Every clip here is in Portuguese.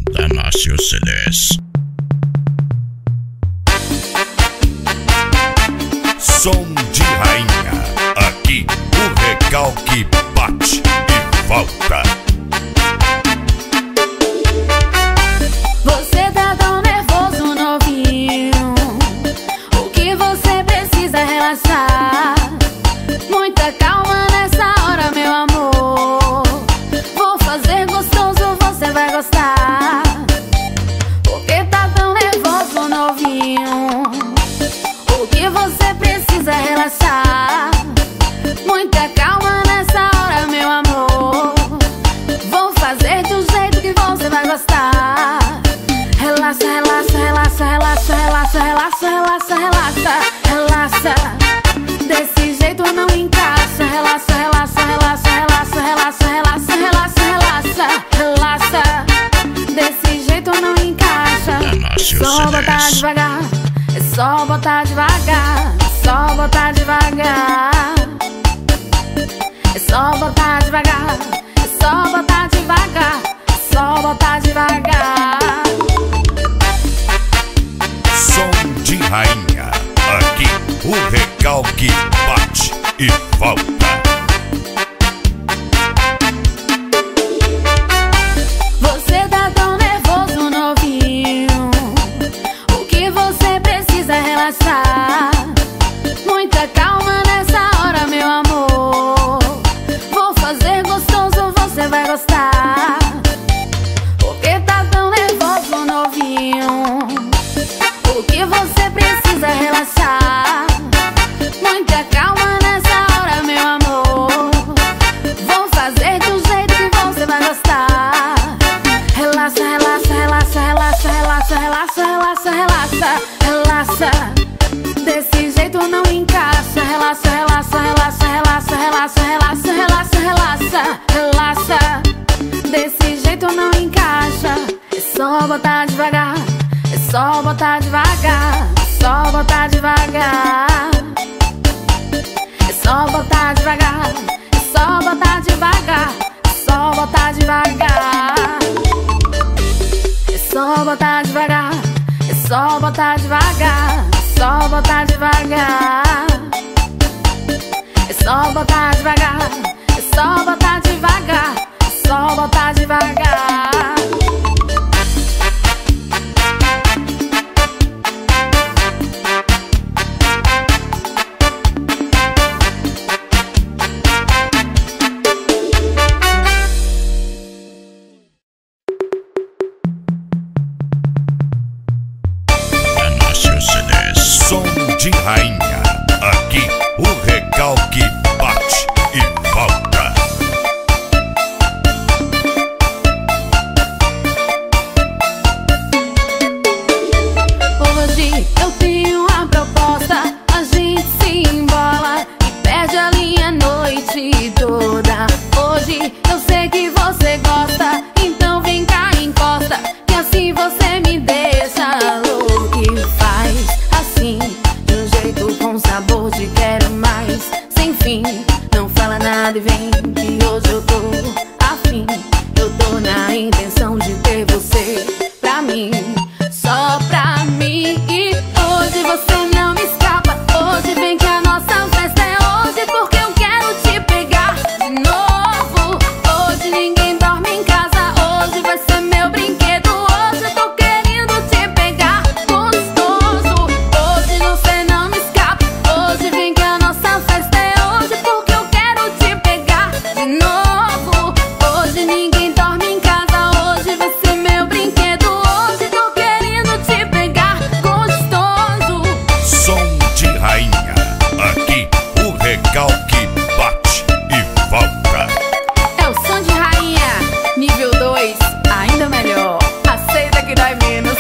Damasio CDs. Som de rainha. Aqui o recalque bate e volta. Você tá tão nervoso, novinho. O que você precisa é relaxar. Muita calma nessa hora, meu amor. Vou fazer gostoso, você vai gostar. Porque tá tão nervoso, novinho. O que você precisa é relaxar. Muita calma nessa hora, meu amor. Vou fazer de um jeito que você vai gostar. Relaxa, relaxa, relaxa, relaxa, relaxa, relaxa, relaxa, relaxa, relaxa. Desse jeito não encaixa. Relaxa, relaxa, relaxa, relaxa, relaxa, relaxa, relaxa, relaxa, relaxa. Desse jeito não encaixa. É só botar devagar. É só botar devagar. É só botar devagar. É só botar devagar. É só botar devagar. É só botar devagar. Som de rainha. Aqui o recalque bate e volta. Você tá tão nervoso, novinho. O que você precisa é relaxar. Muita calma nessa hora, meu amor. Vou fazer gostoso, você vai gostar. Porque tá tão nervoso, novinho. O que você precisa é relaxar. Muita calma nessa hora, meu amor. Vou fazer de um jeito que você vai gostar. Relaxa, relaxa, relaxa, relaxa, relaxa, relaxa, relaxa, relaxa, relaxa. Desse jeito não encaixa. Relaxa, relaxa, relaxa, relaxa, relaxa, relaxa, relaxa, relaxa, relaxa. Desse jeito não encaixa. É só botar devagar. É só botar devagar. É só botar devagar. É só botar devagar. É só botar devagar. É só botar devagar. É só botar devagar. É só botar devagar. É só botar devagar. É só botar devagar. É só botar devagar. É só botar devagar. Som de rainha. Aqui o recalque bate e volta. Hoje eu tenho uma proposta. A gente se embola e perde a linha a noite toda. Hoje eu sei que você gosta, então vem cá, encosta, que assim você me deixa louco e faz assim, de um jeito com sabor de quero mais, sem fim. Não fala nada e vem, que hoje eu tô afim. Eu tô na intenção de ter você pra mim, só pra mim. E hoje você não me escapa. Hoje vem que a nossa festa é hoje, porque eu quero te pegar de novo. Hoje ninguém dorme em casa. Hoje vai ser meu brinquedo. Hoje eu tô querendo te pegar gostoso. Hoje você não me escapa. Hoje vem que a nossa festa é hoje, porque eu quero te pegar de novo. Hoje ninguém dorme em casa. Hoje vai ser meu brinquedo. Hoje tô querendo te pegar gostoso. Som de rainha. Aqui o recalque bate e volta. É o som de rainha, nível 2, ainda melhor. Aceita que dói menos.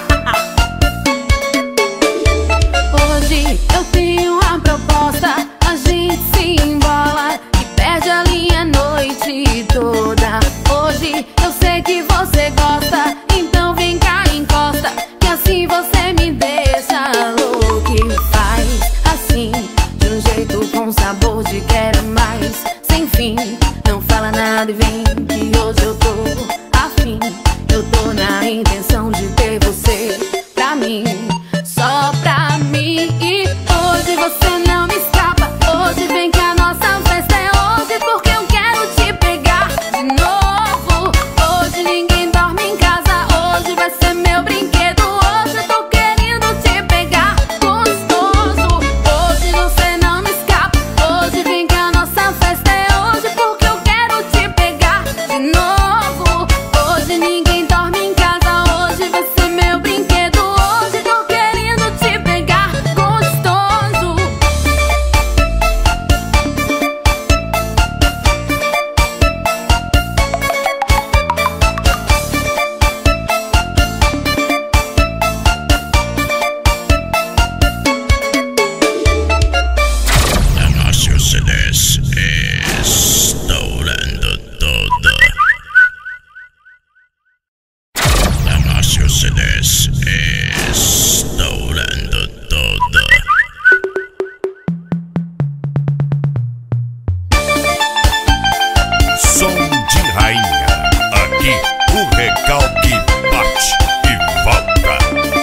Hoje eu tenho uma proposta. A gente se embola e perde a linha a noite toda. Hoje eu sei que você gosta, então vem cá, encosta, que assim você me deixa louco e faz assim, de um jeito com sabor de quero mais, sem fim. Não fala nada e vem, que hoje eu tô afim. Eu tô na intenção de ter você pra mim, só pra mim. E hoje você não me escapa. Hoje vem que a nossa festa é hoje, porque eu quero te pegar de novo. Hoje ninguém dorme em casa. Hoje vai ser meu brinquedo. Hoje eu tô querendo te pegar gostoso. Hoje você não me escapa. Hoje vem que a nossa festa é hoje, porque eu quero te pegar de novo. Hoje ninguém dorme em casa. Hoje vai ser meu brinquedo. Hoje tô querendo te pegar gostoso. Márcio CDs estourando toda. Márcio CDs estourando toda. Som de rainha. Aqui o recalque bate e volta.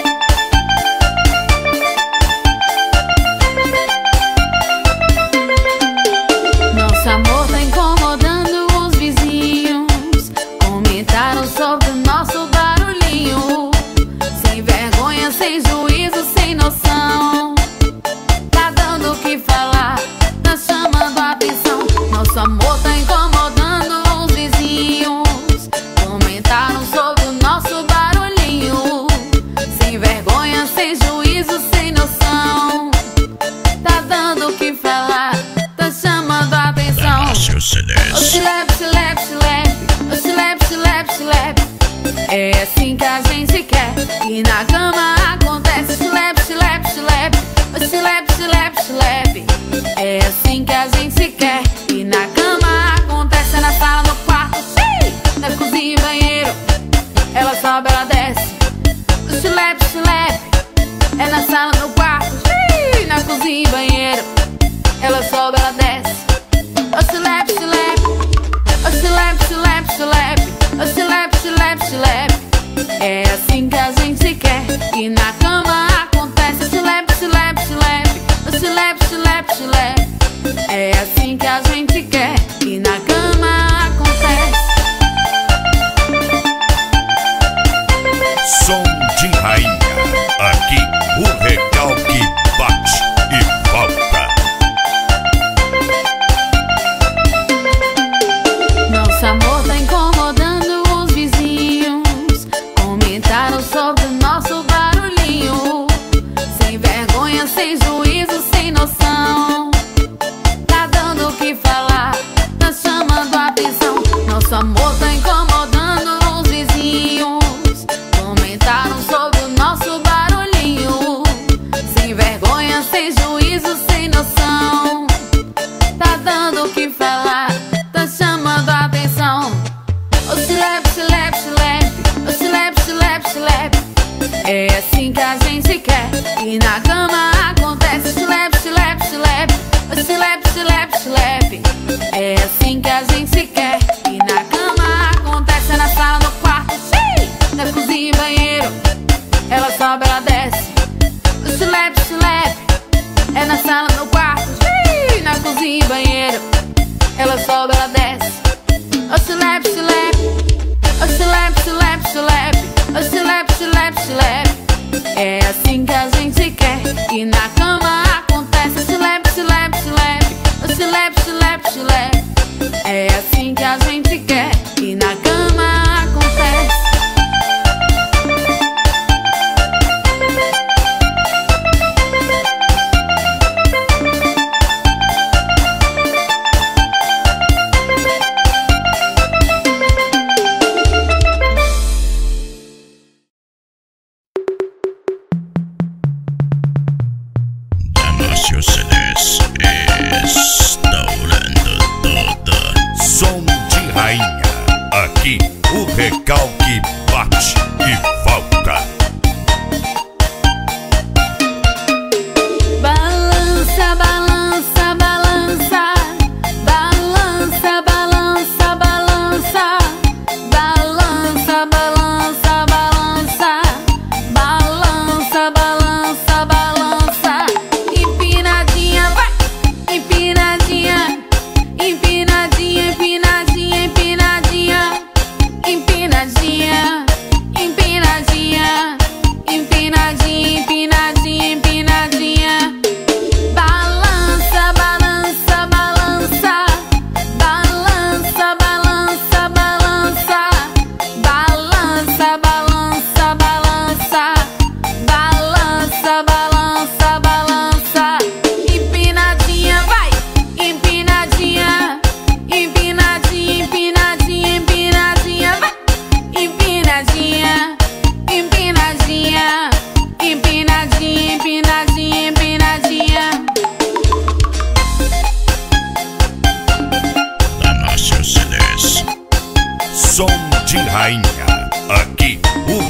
Nosso amor tá incomodando os vizinhos. Comentaram sobre o nosso barulhinho. Sem vergonha, sem juízo, sem noção. Tá dando o que falar, tá chamando a atenção. Nosso amor tá incomodando os vizinhos. Comentaram sobre o nosso barulhinho. Sem vergonha, sem juízo, sem noção. Tá dando o que falar, tá chamando a atenção. Márcio O CDs. chilep, chilep, chilep. O chilep, chilep, chilep. É assim que a gente quer. E na cama acontece. O chilep, chilep, chilep. O chilep, chilep, chilep. É assim que a gente quer. E na cama acontece. Na sala, no quarto, na cozinha e banheiro. Ela sobe, ela desce. O chilep, chilep. É na sala, no quarto, na cozinha e banheiro. Ela sobe, ela desce. O chilep, chilep. O chilep, chilep, chilep. O chilep, chilep, chilep. É assim que a gente quer. E na cama acontece. O chilep, chilep, chilep. O chilep, chilep, chilep. É assim que a gente quer. E na cama acontece. Som de rainha. Aqui o recalque bate e volta. Nosso amor tá incomodando os vizinhos. Comentaram sobre o nosso barulhinho. Sem vergonha, sem juízo, sem noção. Tá dando o que falar, tá chamando a atenção. Nosso amor tá incomodando os vizinhos. Comentaram sobre o nosso barulhinho. Sem vergonha, sem juízo, sem noção. Tá dando o que falar, tá chamando a atenção. O chilep, chilep, chilep. O chilep, chilep, chilep. É assim que a gente quer. E na cama acontece. O chilep, chilep, chilep. O chilep, chilep, chilep. É assim que a gente quer. E na cama acontece. Na sala, no quarto, na cozinha e banheiro. Ela sobe, ela desce. O chilep, chilep. É na sala, no quarto, na cozinha e banheiro. Ela sobe, ela desce. O chilep, chilep. O chilep, chilep, chilep. O chilep, chilep, chilep. É assim que a gente quer. E na cama acontece. O chilep, chilep, chilep. O chilep, chilep, chilep. É assim que a gente quer. E na cama acontece.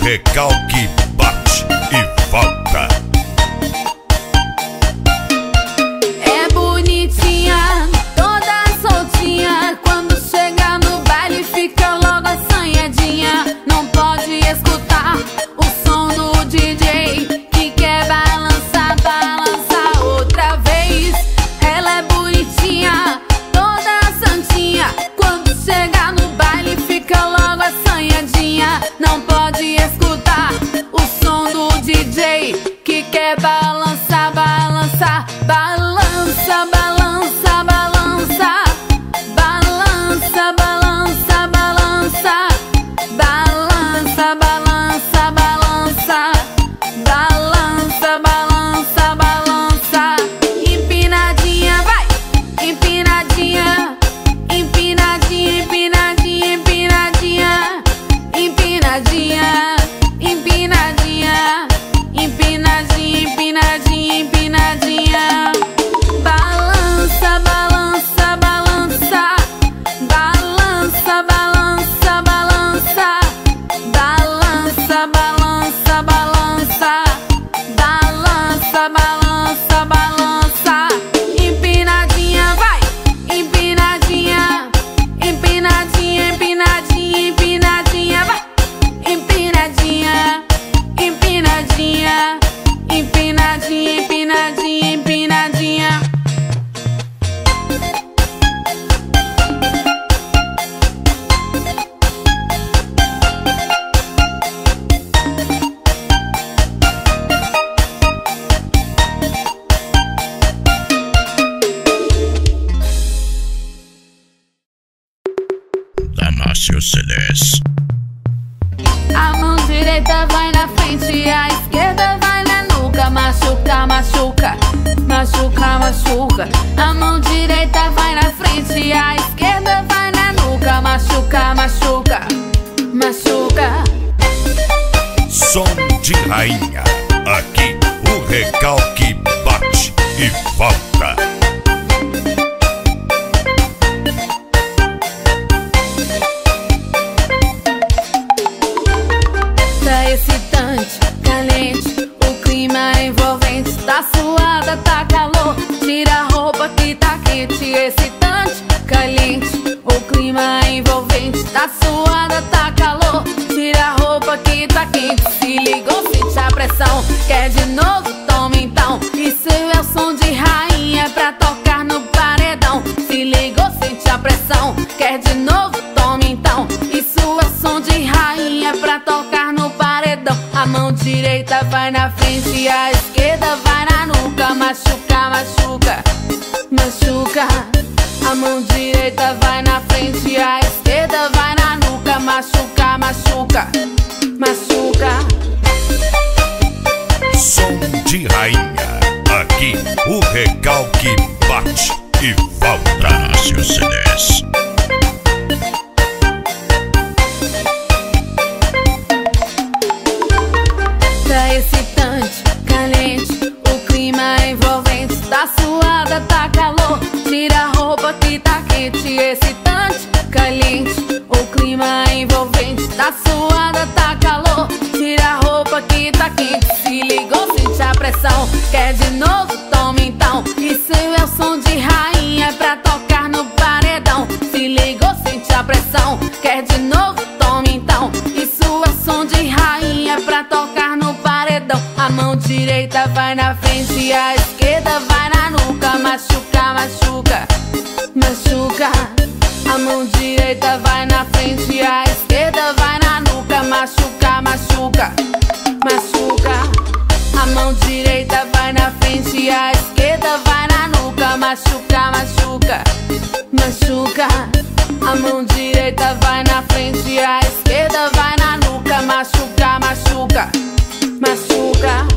recalque bate e volta. É bonitinha, toda soltinha. Quando chega no baile fica logo assanhadinha. Não pode escutar o som do DJ que quer balançar, balançar outra vez. Ela é bonitinha, toda santinha. Quando chega no baile fica logo assanhadinha. Não pode escutar o som do DJ que quer balançar, balançar, balança, balança, balança, balança, balança, balança, balança, balança, balança, balança, balança, balança. Empinadinha, vai, empinadinha, empinadinha, empinadinha, empinadinha, empinadinha, empinadinha, empinadinha, empinadinha, empinadinha. Balança, balança, balança, balança, balança, balança, balança, balança, balança, balança, balança, balança. Empinadinha, vai, empinadinha, empinadinha, empinadinha, empinadinha, vai, empinadinha, empinadinha, empinadinha, empinadinha, empinadinha. Damasio CDs. A mão direita vai na frente, a esquerda vai na nuca. Machuca, machuca, machuca, machuca. A mão direita vai na frente, a esquerda vai na nuca. Machuca, machuca, machuca. Som de rainha. Aqui o recalque bate e volta. Tá excitante, caliente, o clima é envolvente. Tá suada, tá calor, tira a roupa que tá quente. Excitante, caliente, o clima é envolvente. Tá suada, tá calor, tira a roupa que tá quente. Se ligou, sente a pressão, quer de novo? Toma então. Isso é o som de rainha pra tocar no paredão. Se ligou, sente a pressão, quer de novo? Toma então. Isso é o som de rainha pra tocar no paredão. A mão direita vai na frente, a esquerda vai na nuca. Machuca, machuca, machuca. A mão direita vai na frente, a esquerda vai na nuca. Machuca, machuca, machuca. Som de rainha. Aqui o recalque bate e volta. Damasio CDs. Tá excitante, caliente, o clima é envolvente. Tá suada, tá calor, tira a roupa que tá quente. Excitante, caliente, o clima é envolvente. Tá suada, tá calor, tira a roupa que tá quente. Se ligou, sente a pressão, quer de novo? Toma então. Isso é o som de rainha pra tocar no paredão. Se ligou, sente a pressão, quer de novo? Toma então. Isso é o som de rainha pra tocar no paredão. A mão direita vai na frente, a esquerda vai na nuca. Machuca, machuca, machuca. A mão direita vai na frente, a esquerda vai na nuca. Machuca, machuca, machuca. A mão direita vai na frente, a esquerda vai na nuca. Machuca, machuca, machuca. A mão direita vai na frente, a esquerda vai na nuca. Machuca, machuca, machuca.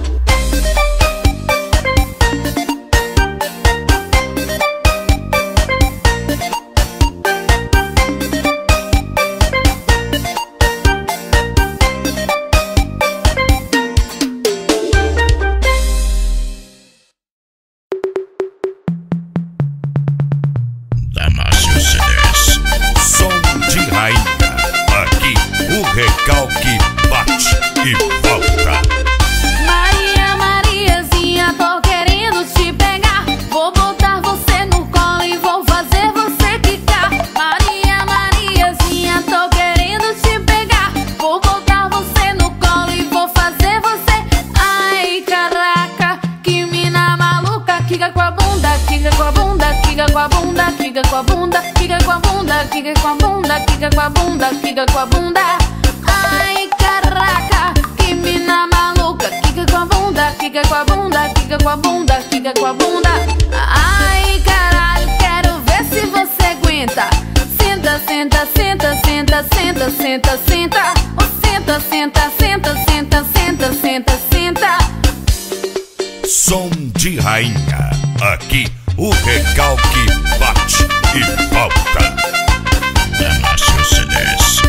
e volta. Maria, Mariazinha, tô querendo te pegar. Vou botar você no colo e vou fazer você quicar. Maria, Mariazinha, tô querendo te pegar. Vou botar você no colo e vou fazer você. Ai, caraca, que mina maluca. Quica com a bunda, quica com a bunda, quica com a bunda, quica com a bunda, quica com a bunda, quica com a bunda, quica com a bunda, quica com a bunda. Ai, caraca, que mina maluca. Quica com a bunda, quica com a bunda, quica com a bunda, quica com a bunda. Ai, caralho, quero ver se você aguenta. Senta, senta, senta, senta, senta, senta, senta. Oh, senta, senta, senta, senta, senta, senta, senta. Som de rainha. Aqui o recalque bate e volta. Damasio CDs.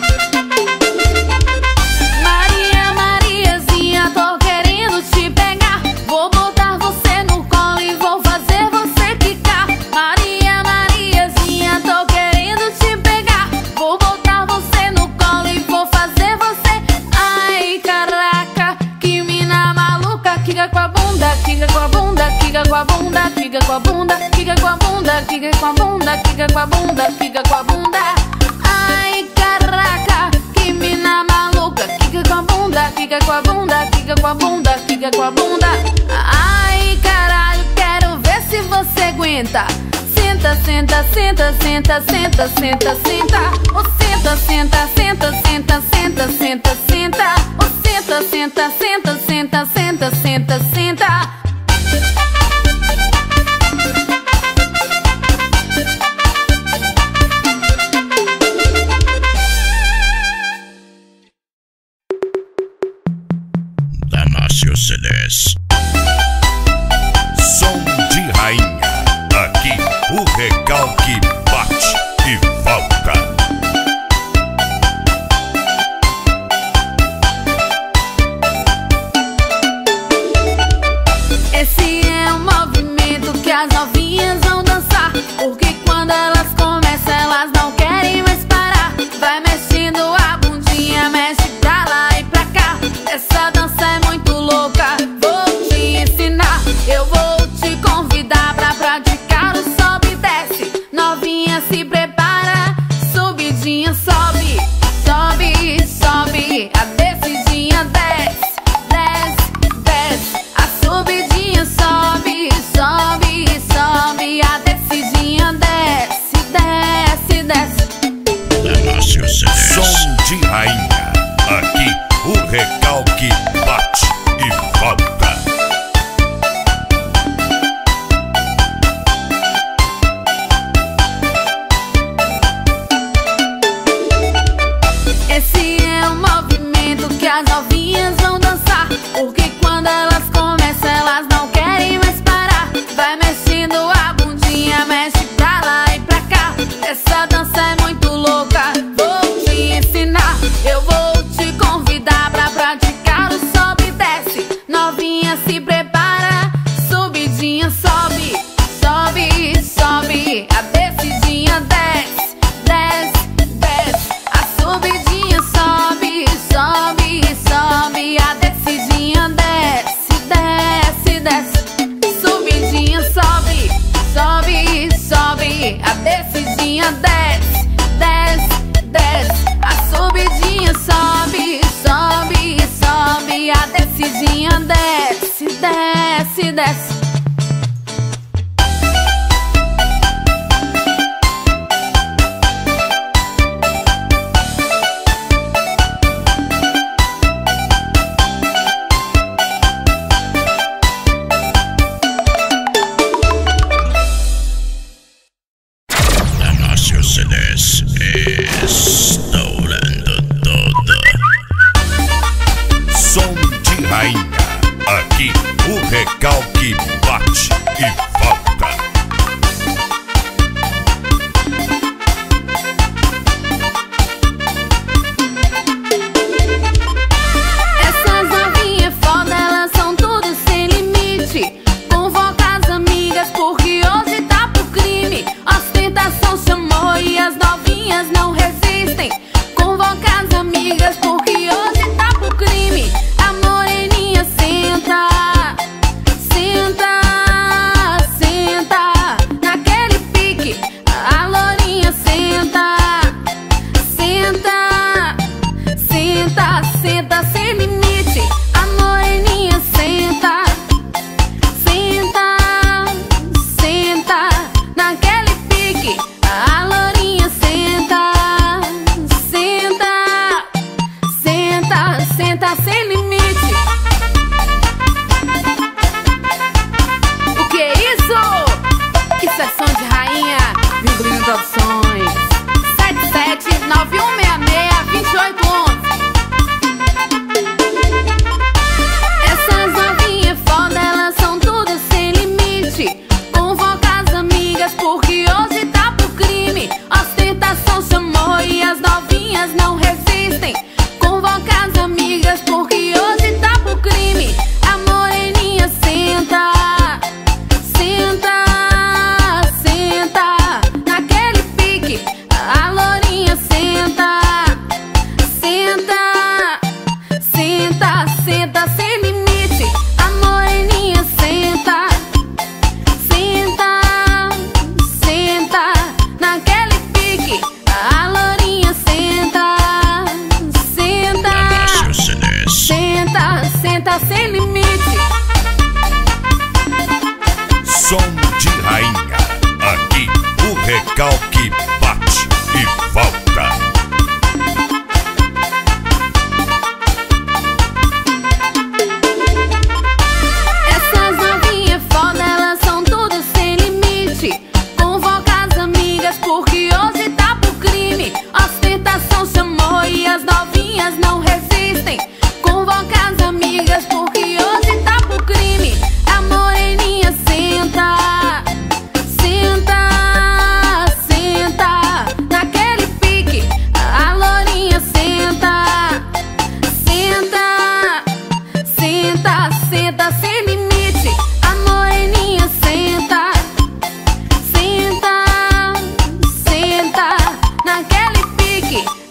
Maria, Mariazinha, tô querendo te pegar. Vou botar você no colo e vou fazer você quicar. Maria, Mariazinha, tô querendo te pegar. Vou botar você no colo e vou fazer você. Ai, caraca, que mina maluca. Quica com a bunda, quica com a bunda, quica com a bunda, quica com a bunda, quica com a bunda, quica com a bunda, quica com a bunda, quica com a bunda. Ai, caraca, que mina maluca. Quica com a bunda, quica com a bunda, quica com a bunda, quica com a bunda. Ai, caralho, quero ver se você aguenta. Senta, senta, senta, senta, senta, senta, senta. Oh, senta, senta, senta, senta, senta, senta, senta. Oh, senta, senta, senta, senta, senta, senta, senta. Damasio CDs. Som de rainha. Aqui o recalque bate e volta. Esse é um movimento que as novinhas vão dançar, porque quando elas começam, elas não querem mais parar. Vai mexendo a bundinha, mexe pra lá e pra cá. Essa dança é muito louca, vou te ensinar. Eu vou te convidar pra praticar o sobe e desce. Novinha, se prepara, subidinha, sobe. Sobe, sobe, a descidinha desce. Desce, desce, a subidinha sobe. Sobe, sobe, a descidinha desce. Desce, desce. Damasio CDs. Som de rainha. Aqui o recalque bate e volta. Esse é um movimento que as novinhas vão dançar, porque quando elas começam, elas não querem mais parar. Vai mexendo a bundinha, mexe pra lá e pra cá. Essa dança é muito louca, vou te ensinar. Eu vou te convidar pra praticar o sobe e desce. Novinha, se prepara, subidinha, sobe. Sobe, sobe, a descidinha desce. Desce, desce, a subidinha sobe. Sobe, sobe, senta sem limite. A moreninha senta, senta, senta naquele pique. A lourinha senta, senta, senta, senta sem limite. O que é isso? Isso é som de rainha, Virgulino Produções. 7791662811. Essas novinhas foda, elas são tudo sem limite. Convoca as amigas porque hoje tá pro crime. Ostentação chamou e as novinhas não resistem. Convoca as amigas porque hoje tá pro crime. A moreninha senta, senta, senta naquele pique. A lourinha senta, senta, senta, senta sem limite. A moreninha senta, senta, senta naquele pique. A lourinha senta, senta, senta, senta sem limite. Som de rainha. Aqui o recalque bate e volta. Essas novinhas foda, elas são tudo sem limite. Convoca as amigas porque hoje tá pro crime. Ostentação chamou e as novinhas não resistem. Convoca as amigas porque hoje tá pro crime. A moreninha senta, senta, senta naquele pique. A lourinha senta, senta, senta, senta sem limite. A moreninha senta, senta, senta naquele pique.